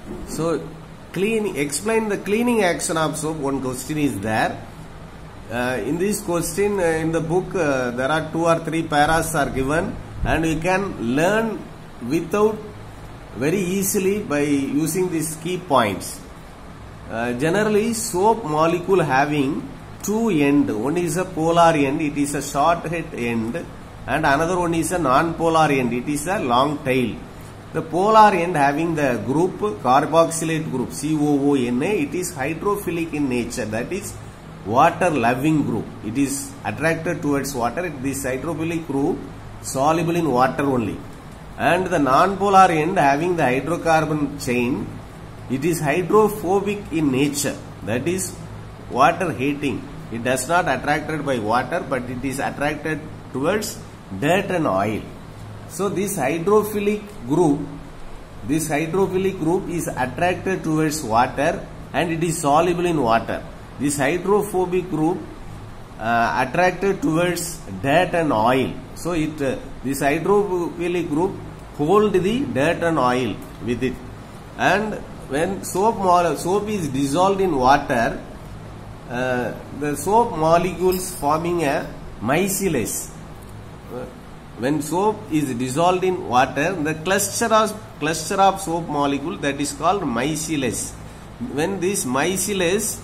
So explain the cleaning action of soap. One question is there. In this question in the book there are 2 or 3 paras are given, and we can learn without very easily by using these key points. Generally soap molecule having 2 ends. One is a polar end, it is a short head end, and another one is a non-polar end, it is a long tail. The polar end having the group carboxylate group COONA, it is hydrophilic in nature, that is water loving group. It is attracted towards water. This hydrophilic group soluble in water only. And the non-polar end having the hydrocarbon chain, it is hydrophobic in nature, that is water hating. It does not attracted by water, but it is attracted towards dirt and oil. So this hydrophilic group is attracted towards water and it is soluble in water. This hydrophobic group attracted towards dirt and oil. So this hydrophilic group hold the dirt and oil with it. And when soap is dissolved in water, the soap molecules forming a micelles. When soap is dissolved in water, the cluster of soap molecule, that is called micelles. When this micelles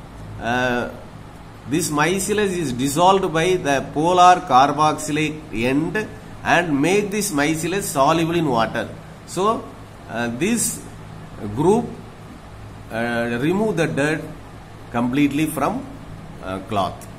is dissolved by the polar carboxylate end and make this micelles soluble in water. So this group remove the dirt completely from cloth.